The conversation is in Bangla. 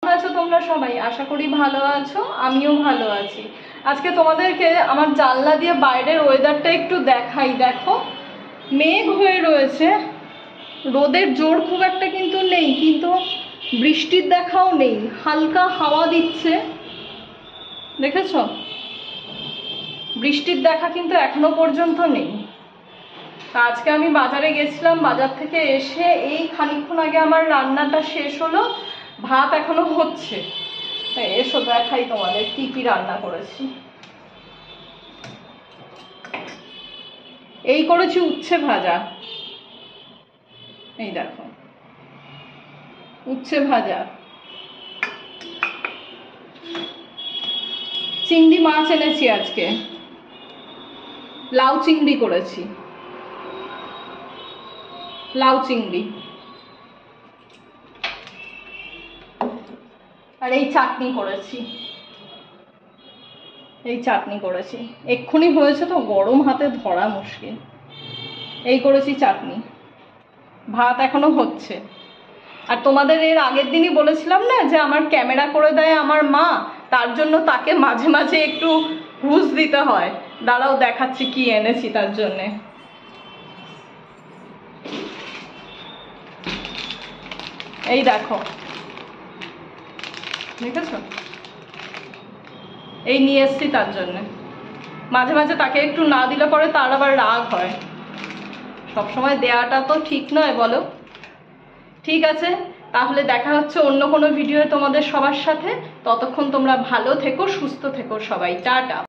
আছো তোমরা সবাই? আশা করি ভালো আছো, আমিও ভালো আছি। আজকে তোমাদেরকে আমার জানলা দিয়ে বাইরের ওয়েদারটা একটু দেখাই। দেখো, মেঘ হয়ে রয়েছে, রোদের জোর খুব একটা কিন্তু নেই, কিন্তু বৃষ্টির দেখাও নেই, হালকা হাওয়া দিচ্ছে। দেখেছো? বৃষ্টির দেখা কিন্তু এখনো পর্যন্ত নেই। আজকে আমি বাজারে গেছিলাম, বাজার থেকে এসে এই খানিকক্ষণ আগে আমার রান্নাটা শেষ হলো, ভাত এখনো হচ্ছে। এসো দেখাই তোমাদের কি কি রান্না করেছি। এই করেছি উচ্ছে ভাজা, এই দেখো উচ্ছে ভাজা। চিংড়ি মাছ এনেছি আজকে, লাউ চিংড়ি করেছি, লাউ চিংড়ি। আর এই চাটনি করেছি, এই চাটনি করেছি, এক্ষুনি হয়েছে তো, গরম হাতে ধরা মুশকিল। এই করেছি চাটনি, ভাত এখনো হচ্ছে। আর তোমাদের এর আগের দিনই বলেছিলাম না যে আমার ক্যামেরা করে দেয় আমার মা, তার জন্য তাকে মাঝে মাঝে একটু ঘুষ দিতে হয়। দাঁড়াও দেখাচ্ছি কি এনেছি তার জন্যে। এই দেখো, দেখেছো? এই নিয়ে এসছি তার জন্যে। মাঝে মাঝে তাকে একটু না দিলে পরে তার আবার রাগ হয়। সবসময় দেয়াটা তো ঠিক নয়, বলো? ঠিক আছে, তাহলে দেখা হচ্ছে অন্য কোনো ভিডিওয়ে তোমাদের সবার সাথে। ততক্ষণ তোমরা ভালো থেকো, সুস্থ থেকো সবাই। টাটা।